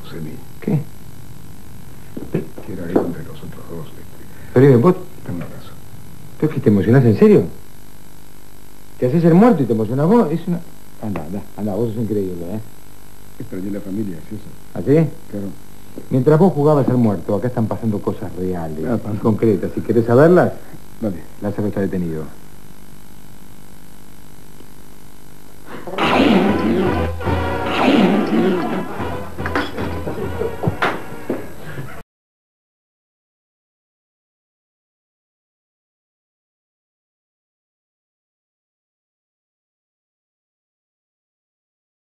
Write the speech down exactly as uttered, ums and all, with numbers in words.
sucedí. ¿Qué? Que era algo entre nosotros dos. Este... Pero vos... Ten un abrazo. ¿Pero es que te emocionás en serio? ¿Te haces el muerto y te emocionás vos? Es una... Anda, anda, anda, vos sos increíble, ¿eh? Extrañé la familia, ¿es eso? ¿Así? Claro. Mientras vos jugabas al muerto, acá están pasando cosas reales, Ah, y concretas. Si querés saberlas, Dale. Lázaro está detenido.